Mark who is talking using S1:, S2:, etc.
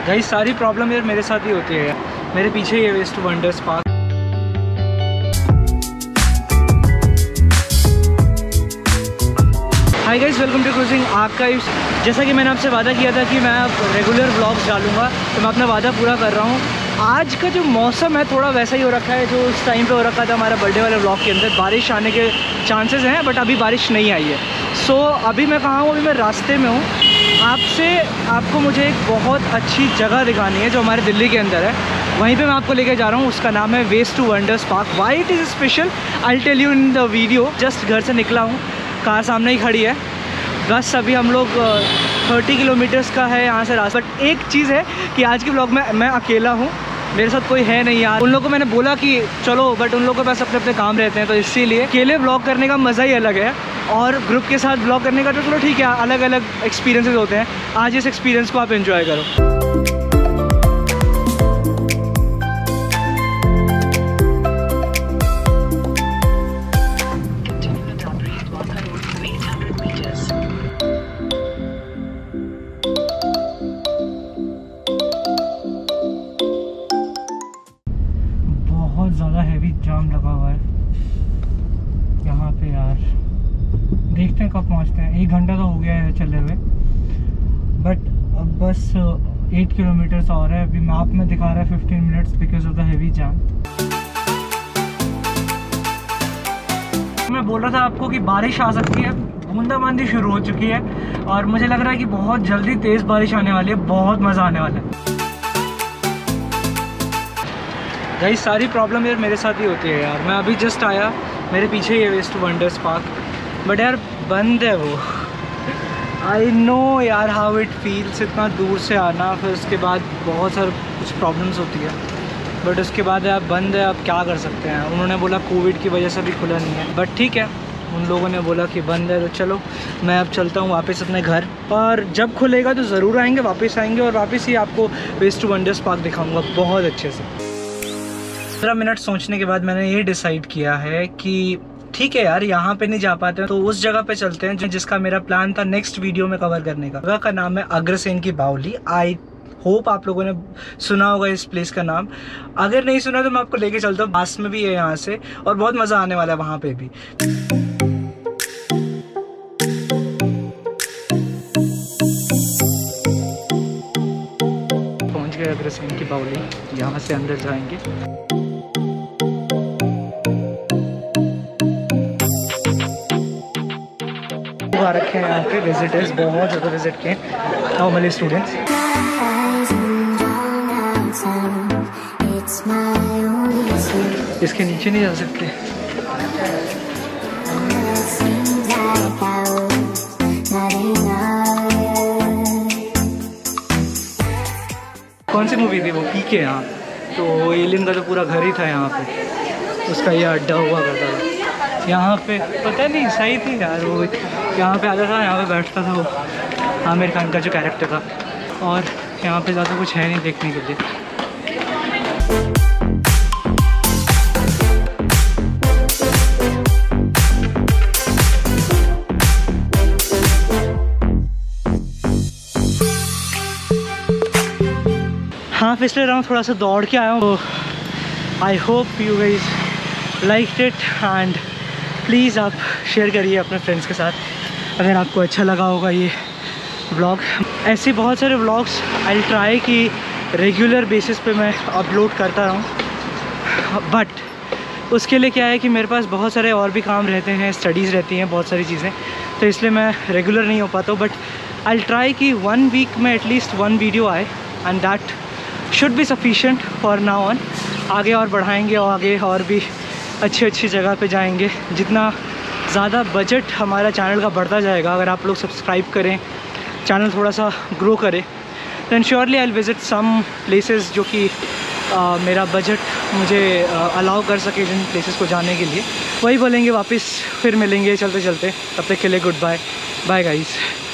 S1: Guys सारी problem यार मेरे साथ ही होती है। मेरे पीछे ही है waste wonders park. Hi guys, welcome to cruising archives. जैसा कि मैंने आपसे वादा किया था कि मैं अब रेगुलर व्लॉग्स डालूंगा, तो मैं अपना वादा पूरा कर रहा हूँ। आज का जो मौसम है थोड़ा वैसा ही हो रखा है जो उस टाइम पे हो रखा था हमारा बर्थडे वाले व्लॉग के अंदर। बारिश आने के चांसेस हैं बट अभी बारिश नहीं आई है। सो अभी मैं कहाँ हूँ? अभी मैं रास्ते में हूँ। आपको मुझे एक बहुत अच्छी जगह दिखानी है जो हमारे दिल्ली के अंदर है। वहीं पे मैं आपको लेके जा रहा हूँ। उसका नाम है waste to wonders park. Why it is special I will tell you in the video. Just घर से निकला हूँ, कार सामने ही खड़ी है। बस अभी हम लोग 30 किलोमीटर्स का है यहाँ से रास्ता। बट एक चीज़ है कि आज के व्लॉग में मैं अकेला हूँ, मेरे साथ कोई है नहीं यार। उन लोगों को मैंने बोला कि चलो, बट उन लोगों के पास अपने अपने काम रहते हैं, तो इसीलिए अकेले व्लॉग करने का मज़ा ही अलग है। और ग्रुप के साथ व्लॉग करने का तो चलो ठीक है, अलग अलग एक्सपीरियंसेस होते हैं। आज इस एक्सपीरियंस को आप एंजॉय करो। बहुत ज़्यादा हैवी जाम लगा हुआ है यहाँ पे यार। देखते हैं कब पहुँचते हैं। 1 घंटा तो हो गया है चले हुए, बट अब बस 8 किलोमीटर्स और है। अभी मैप में दिखा रहा है 15 minutes because of the heavy jam. मैं बोल रहा था आपको कि बारिश आ सकती है, बूंदाबांदी शुरू हो चुकी है और मुझे लग रहा है कि बहुत जल्दी तेज़ बारिश आने वाली है। बहुत मज़ा आने वाला है। गाइस सारी प्रॉब्लम यार मेरे साथ ही होती है यार। मैं अभी जस्ट आया, मेरे पीछे ही है वेस्ट वंडर्स पार्क, बट यार बंद है वो। आई नो यार हाउ इट फील्स, इतना दूर से आना, फिर उसके बाद बहुत सारे कुछ प्रॉब्लम्स होती है, बट उसके बाद यार बंद है। अब क्या कर सकते हैं? उन्होंने बोला कोविड की वजह से भी खुला नहीं है, बट ठीक है, उन लोगों ने बोला कि बंद है तो चलो मैं अब चलता हूँ वापस अपने घर। और जब खुलेगा तो ज़रूर आएंगे, वापस आएंगे और वापस ही आपको वेस्ट वंडर्स पार्क दिखाऊँगा बहुत अच्छे से। 15 मिनट सोचने के बाद मैंने ये डिसाइड किया है कि ठीक है यार, यहाँ पे नहीं जा पाते हैं तो उस जगह पे चलते हैं जिसका मेरा प्लान था नेक्स्ट वीडियो में कवर करने का। जगह का नाम है अग्रसेन की बावली। आई होप आप लोगों ने सुना होगा इस प्लेस का नाम। अगर नहीं सुना तो मैं आपको लेके चलता हूँ। पास में भी है यहाँ से और बहुत मज़ा आने वाला है वहाँ पे भी। पहुँच गए अग्रसेन की बावली, यहाँ से अंदर जाएंगे। आ रखे हैं यहाँ पे विजिटर्स, बहुत ज़्यादा विजिट किए नॉर्मली स्टूडेंट्स। इसके नीचे नहीं जा सकते। कौन सी मूवी थी वो? पीके। यहाँ तो एलियन का तो पूरा घर ही था यहाँ पे, उसका ये अड्डा हुआ करता था यहाँ पे। पता नहीं, सही थी यार वो। यहाँ पे आता था, यहाँ पे बैठता था वो आमिर खान का जो कैरेक्टर था। और यहाँ पे ज़्यादा कुछ है नहीं देखने के लिए। हाँ, फिसले रहा हूँ, थोड़ा सा दौड़ के आया हूँ। I hope you guys liked it and please आप शेयर करिए अपने फ्रेंड्स के साथ अगर आपको अच्छा लगा होगा ये व्लॉग। ऐसे बहुत सारे व्लॉग्स आई विल ट्राई कि रेगुलर बेसिस पे मैं अपलोड करता रहूँ, बट उसके लिए क्या है कि मेरे पास बहुत सारे और भी काम रहते हैं, स्टडीज़ रहती हैं, बहुत सारी चीज़ें, तो इसलिए मैं रेगुलर नहीं हो पाता हूँ। बट आई विल ट्राई कि 1 वीक में एटलीस्ट 1 वीडियो आए and that should be sufficient for now on. आगे और बढ़ाएंगे और आगे और भी अच्छी अच्छी जगह पे जाएंगे। जितना ज़्यादा बजट हमारा चैनल का बढ़ता जाएगा, अगर आप लोग सब्सक्राइब करें, चैनल थोड़ा सा ग्रो करे, then surely I will visit some places जो कि मेरा बजट मुझे अलाउ कर सके जिन प्लेसेस को जाने के लिए। वही बोलेंगे वापस फिर मिलेंगे चलते चलते। तब तक के लिए गुड बाय। Bye guys.